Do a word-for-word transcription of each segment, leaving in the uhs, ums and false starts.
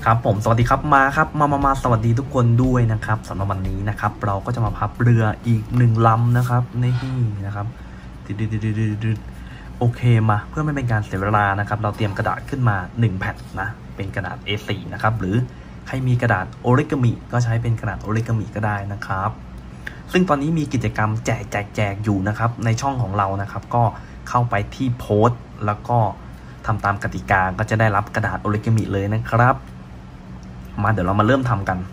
ครับผมสวัสดีครับมาครับมามามาสวัสดีทุกคนด้วยนะครับสำหรับวันนี้นะครับเราก็จะมาพับเรืออีกหนึ่งลำนะครับนี่นะครับดโอเคมาเพื่อไม่เป็นการเสียเวลานะครับเราเตรียมกระดาษขึ้นมาหนึ่งแผ่นนะเป็นกระดาษ เอ โฟร์ นะครับหรือใครมีกระดาษโอริกามิก็ใช้เป็นกระดาษโอริกามิก็ได้นะครับซึ่งตอนนี้มีกิจกรรมแจกแจกแจกอยู่นะครับในช่องของเรานะครับก็เข้าไปที่โพสต์แล้วก็ทำตามกติกาก็จะได้รับกระดาษโอริกามิเลยนะครับมาเดี๋ยวเรามาเริ่มทำกัน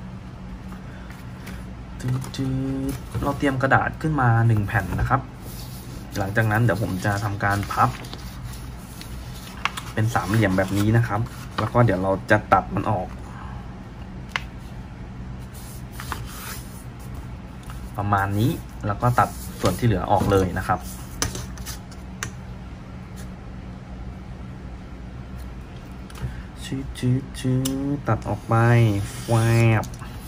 เราเตรียมกระดาษขึ้นมาหนึ่งแผ่นนะครับหลังจากนั้นเดี๋ยวผมจะทำการพับเป็นสามเหลี่ยมแบบนี้นะครับแล้วก็เดี๋ยวเราจะตัดมันออกประมาณนี้แล้วก็ตัดส่วนที่เหลือออกเลยนะครับชื้อชื้อชื้อตัดออกไปแวบ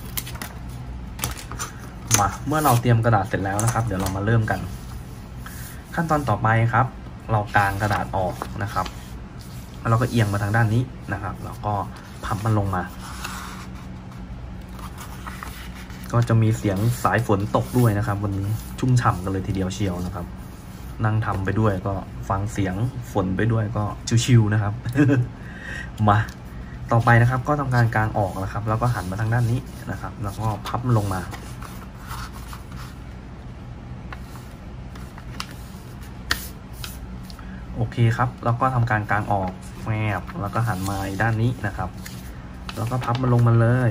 มาเมื่อเราเตรียมกระดาษเสร็จแล้วนะครับเดี๋ยวเรามาเริ่มกันขั้นตอนต่อไปครับเรากางกระดาษออกนะครับแล้วเราก็เอียงมาทางด้านนี้นะครับแล้วก็พับมันลงมาก็จะมีเสียงสายฝนตกด้วยนะครับวันนี้ชุ่มฉ่ำกันเลยทีเดียวเชียวนะครับนั่งทำไปด้วยก็ฟังเสียงฝนไปด้วยก็ชิวๆนะครับ มาต่อไปนะครับก็ทำการกางออกนะครับแล้วก็หันมาทางด้านนี้นะครับแล้วก็พับลงมาโอเคครับแล้วก็ทำการกางออกแมบแล้วก็หันมาด้านนี้นะครับแล้วก็พับมันลงมาเลย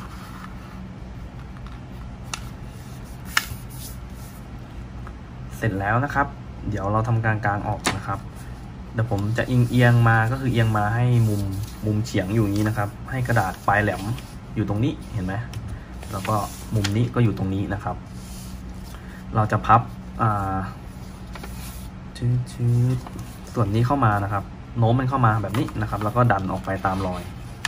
เสร็จแล้วนะครับเดี๋ยวเราทำการกางออกนะครับเดี๋ยวผมจะเอียงเอียงมาก็คือเอียงมาให้มุมมุมเฉียงอยู่อย่างนี้นะครับให้กระดาษปลายแหลมอยู่ตรงนี้เห็นไหมแล้วก็มุมนี้ก็อยู่ตรงนี้นะครับเราจะพับอ่าชื้อชื้อส่วนนี้เข้ามานะครับโน้มมันเข้ามาแบบนี้นะครับแล้วก็ดันออกไปตามรอย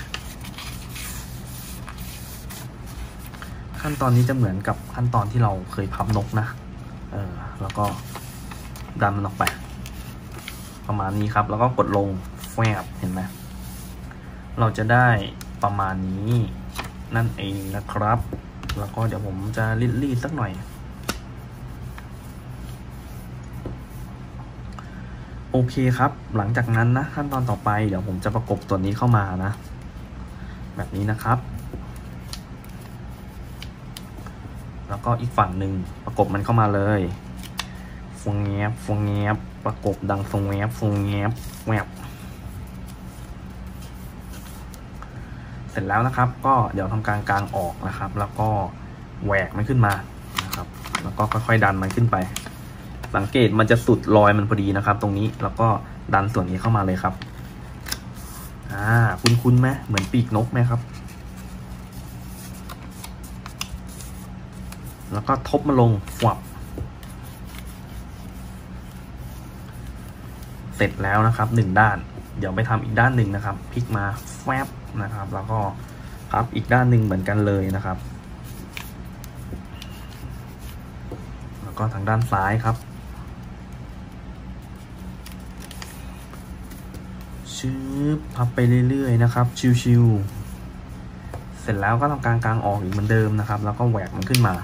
ขั้นตอนนี้จะเหมือนกับขั้นตอนที่เราเคยพับนกนะเออแล้วก็ดันมันออกไปประมาณนี้ครับแล้วก็กดลงแฟบเห็นไหมเราจะได้ประมาณนี้นั่นเองนะครับแล้วก็เดี๋ยวผมจะรีดๆสักหน่อยโอเคครับหลังจากนั้นนะขั้นตอนต่อไปเดี๋ยวผมจะประกบตัวนี้เข้ามานะแบบนี้นะครับแล้วก็อีกฝั่งหนึ่งประกบมันเข้ามาเลยฟงแงบฟงแงบประกบดังฟงแงบฟงแงบแวบเสร็จแล้วนะครับก็เดี๋ยวทำการกางออกนะครับแล้วก็แหวกมันขึ้นมานะครับแล้วก็ค่อยๆดันมันขึ้นไปสังเกตมันจะสุดรอยมันพอดีนะครับตรงนี้แล้วก็ดันส่วนนี้เข้ามาเลยครับอ่าคุ้นๆไหมเหมือนปีกนกไหมครับแล้วก็ทบมาลงฟวับเสร็จแล้วนะครับหนึ่งด้านเดี๋ยวไปทำอีกด้านหนึ่งนะครับพลิกมาแฟบนะครับแล้วก็พับอีกด้านหนึ่งเหมือนกันเลยนะครับแล้วก็ทางด้านซ้ายครับชืบพับไปเรื่อยๆนะครับชิวๆเสร็จแล้วก็ทำการกางออกอีกเหมือนเดิมนะครับแล้วก็แหวกมันขึ้นมา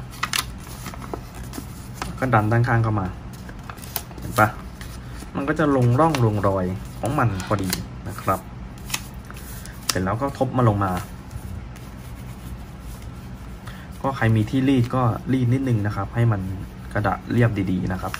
ก็ดันด้านข้างเข้ามาเห็นปะมันก็จะลงร่องลงรอยของมันพอดีนะครับเสร็จแล้วก็ทบมาลงมาก็ใครมีที่รีดก็รีดนิดนึงนะครับให้มันกระดาษเรียบดีๆนะครับ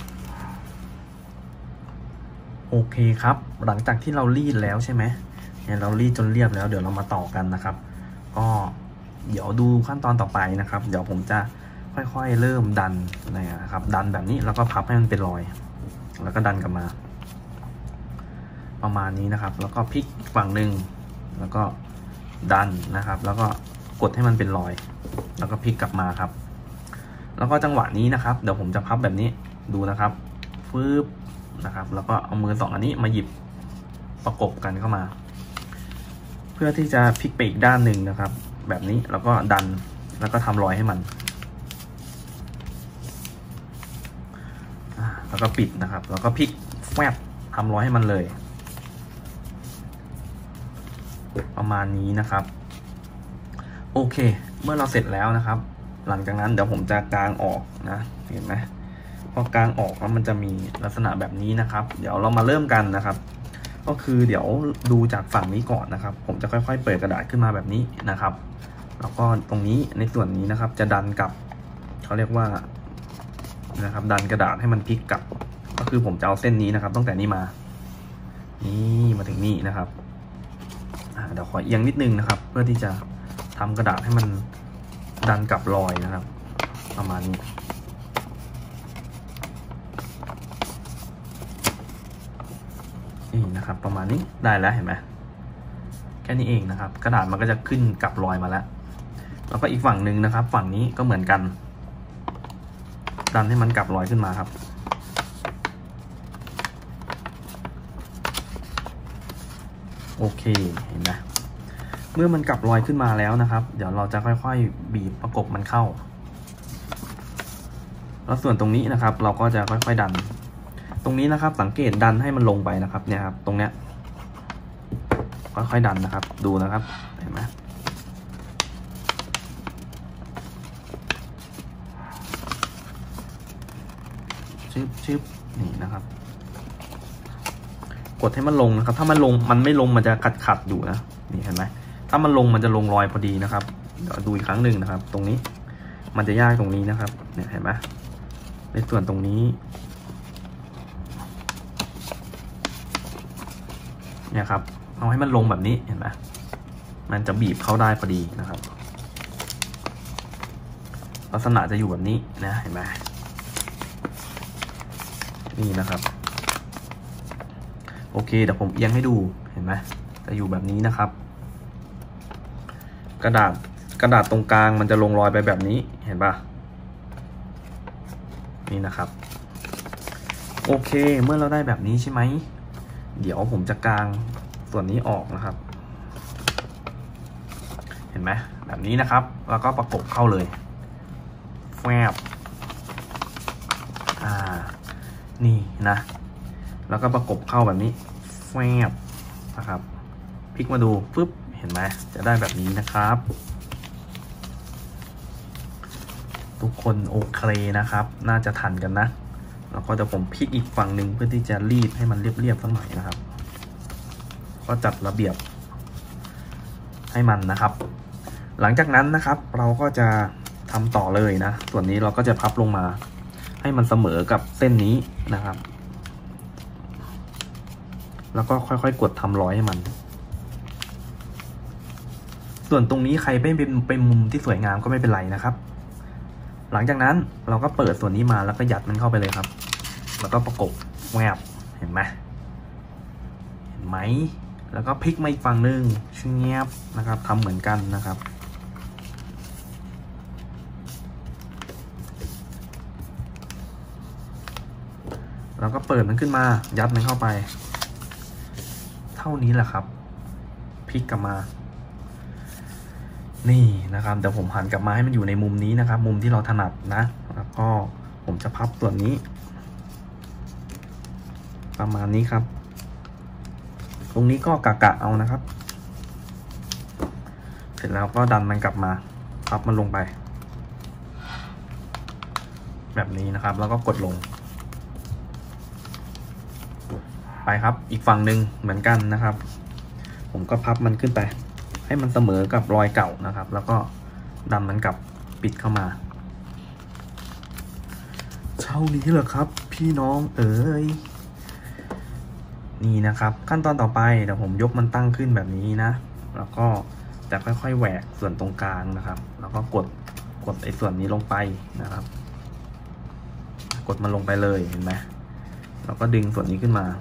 โอเคครับหลังจากที่เรารีดแล้วใช่ไหมเนี่ยเรารีดจนเรียบแล้วเดี๋ยวเรามาต่อกันนะครับก็เดี๋ยวดูขั้นตอนต่อไปนะครับเดี๋ยวผมจะค่อยๆเริ่มดันนะครับดันแบบนี้แล้วก็พับให้มันเป็นรอยแล้วก็ดันกลับมาประมาณนี้นะครับแล้วก็พลิกฝั่งหนึ่งแล้วก็ดันนะครับแล้วก็กดให้มันเป็นรอยแล้วก็พลิกกลับมาครับแล้วก็จังหวะนี้นะครับเดี๋ยวผมจะพับแบบนี้ดูนะครับฟืบนะครับแล้วก็เอามือสองอันนี้มาหยิบประกบกันเข้ามาเพื่อที่จะพลิกไปอีกด้านหนึ่งนะครับแบบนี้แล้วก็ดันแล้วก็ทำรอยให้มันแล้วก็ปิดนะครับแล้วก็พลิกแฟบทำรอยให้มันเลยประมาณนี้นะครับโอเคเมื่อเราเสร็จแล้วนะครับหลังจากนั้นเดี๋ยวผมจะกางออกนะเห็นไหมพอกางออกแล้วมันจะมีลักษณะแบบนี้นะครับเดี๋ยวเรามาเริ่มกันนะครับก็คือเดี๋ยวดูจากฝั่งนี้ก่อนนะครับผมจะค่อยๆเปิดกระดาษขึ้นมาแบบนี้นะครับแล้วก็ตรงนี้ในส่วนนี้นะครับจะดันกลับเขาเรียกว่านะครับดันกระดาษให้มันพลิกกลับก็คือผมจะเอาเส้นนี้นะครับตั้งแต่นี้มานี่มาถึงนี่นะครับเดี๋ยวขอเอียงนิดนึงนะครับเพื่อที่จะทำกระดาษให้มันดันกลับรอยนะครับประมาณนี้นี่นะครับประมาณนี้ได้แล้วเห็นไหมแค่นี้เองนะครับกระดาษมันก็จะขึ้นกลับรอยมาแล้วแล้วก็อีกฝั่งหนึ่งนะครับฝั่งนี้ก็เหมือนกันดันให้มันกลับรอยขึ้นมาครับโอเคเห็นไหมเมื่อมันกลับรอยขึ้นมาแล้วนะครับเดี๋ยวเราจะค่อยๆบีบประกบมันเข้าแล้วส่วนตรงนี้นะครับเราก็จะค่อยๆดันตรงนี้นะครับสังเกตดันให้มันลงไปนะครับเนี่ยครับตรงเนี้ยค่อยๆดันนะครับดูนะครับเห็นไหมชึบชึบนี่นะครับกดให้มันลงนะครับถ้ามันลงมันไม่ลงมันจะขัดขัดอยู่นะนี่เห็นไหมถ้ามันลงมันจะลงรอยพอดีนะครับเดี๋ยวดูอีกครั้งหนึ่งนะครับตรงนี้มันจะยากตรงนี้นะครับเนี่ยเห็นไหมในส่วนตรงนี้เนี่ยครับเอาให้มันลงแบบนี้เห็นไหมมันจะบีบเข้าได้พอดีนะครับลักษณะจะอยู่แบบนี้นะเห็นไหมนี่นะครับโอเคเดี๋ยวผมเอียงให้ดูเห็นไหมจะอยู่แบบนี้นะครับกระดาษกระดาษตรงกลางมันจะลงรอยไปแบบนี้เห็นปะนี่นะครับโอเคเมื่อเราได้แบบนี้ใช่ไหมเดี๋ยวผมจะกางส่วนนี้ออกนะครับเห็นไหมแบบนี้นะครับแล้วก็ประกบเข้าเลยแฟบอ่านี่นะแล้วก็ประกบเข้าแบบนี้แฟบนะครับพลิกมาดูปึ๊บเห็นไหมจะได้แบบนี้นะครับทุกคนโอเคนะครับน่าจะทันกันนะแล้วก็จะผมพลิกอีกฝั่งหนึ่งเพื่อที่จะรีดให้มันเรียบๆสักหน่อยนะครับก็จัดระเบียบให้มันนะครับหลังจากนั้นนะครับเราก็จะทำต่อเลยนะส่วนนี้เราก็จะพับลงมาให้มันเสมอกับเส้นนี้นะครับแล้วก็ค่อยๆกดทำรอยให้มันส่วนตรงนี้ใครไม่เป็นเป็นมุมที่สวยงามก็ไม่เป็นไรนะครับหลังจากนั้นเราก็เปิดส่วนนี้มาแล้วก็ยัดมันเข้าไปเลยครับแล้วก็ประกบแวบเห็นไหมเห็นไหมแล้วก็พลิกมาอีกฝั่งหนึ่งเชียบนะครับทำเหมือนกันนะครับแล้วก็เปิดมันขึ้นมายัดมันเข้าไปเท่านี้แหละครับพลิกกลับมานี่นะครับเดี๋ยวผมหันกลับมาให้มันอยู่ในมุมนี้นะครับมุมที่เราถนัดนะแล้วก็ผมจะพับส่วนนี้ประมาณนี้ครับตรงนี้ก็กะกะเอานะครับเสร็จแล้วก็ดันมันกลับมาพับมันลงไปแบบนี้นะครับแล้วก็กดลงไปครับอีกฝั่งหนึ่งเหมือนกันนะครับผมก็พับมันขึ้นไปให้มันเสมอกับรอยเก่านะครับแล้วก็ดันมันกลับปิดเข้ามาเท่านี้เหรอครับพี่น้องเอ๋ยนี่นะครับขั้นตอนต่อไปเดี๋ยวผมยกมันตั้งขึ้นแบบนี้นะแล้วก็จะค่อยๆแหวกส่วนตรงกลางนะครับแล้วก็กดกดไอ้ส่วนนี้ลงไปนะครับกดมันลงไปเลยเห็นไหมแล้วก็ดึงส่วนนี้ขึ้นมา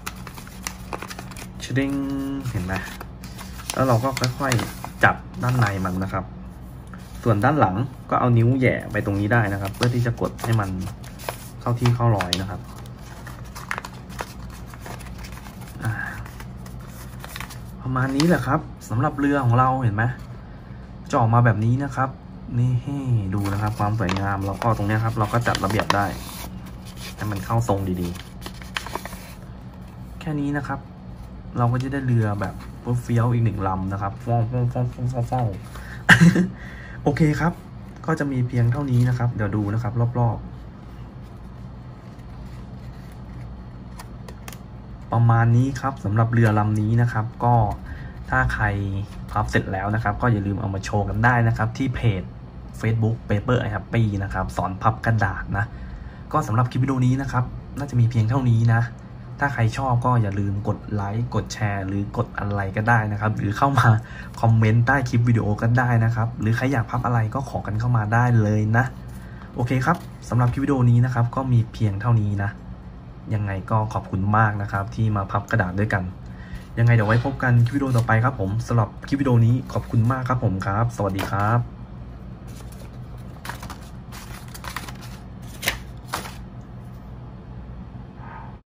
ชดึงเห็นไหมแล้วเราก็ค่อยๆจับด้านในมันนะครับส่วนด้านหลังก็เอานิ้วแหย่ไปตรงนี้ได้นะครับเพื่อที่จะกดให้มันเข้าที่เข้ารอยนะครับประมาณนี้แหละครับสำหรับเรือของเราเห็นไหมจะออกมาแบบนี้นะครับนี่ให้ดูนะครับความสวยงามแล้วก็ตรงนี้ครับเราก็จัดระเบียบได้ให้มันเข้าทรงดีๆแค่นี้นะครับเราก็จะได้เรือแบบเฟี้ยวอีกหนึ่งลำนะครับฟ้องฟ้องฟ้องฟ้องฟ้องฟ้องโอเคครับก็จะมีเพียงเท่านี้นะครับเดี๋ยวดูนะครับรอบๆประมาณนี้ครับสำหรับเรือลำนี้นะครับก็ถ้าใครพับเสร็จแล้วนะครับก็อย่าลืมเอามาโชว์กันได้นะครับที่เพจ Facebook Paper I Happy นะครับสอนพับกระดาษนะก็สำหรับคลิปวิดีโอนี้นะครับน่าจะมีเพียงเท่านี้นะถ้าใครชอบก็อย่าลืมกดไลค์กดแชร์หรือกดอะไรก็ได้นะครับหรือเข้ามาคอมเมนต์ใต้คลิปวิดีโอก็ได้นะครับหรือใครอยากพับอะไรก็ขอกันเข้ามาได้เลยนะโอเคครับสำหรับคลิปวิดีโอนี้นะครับก็มีเพียงเท่านี้นะยังไงก็ขอบคุณมากนะครับที่มาพับกระดาษด้วยกันยังไงเดี๋ยวไว้พบกันคลิปวิดีโอต่อไปครับผมสำหรับคลิปวิดีโอนี้ขอบคุณมากครับผมครับสวัสดีครับ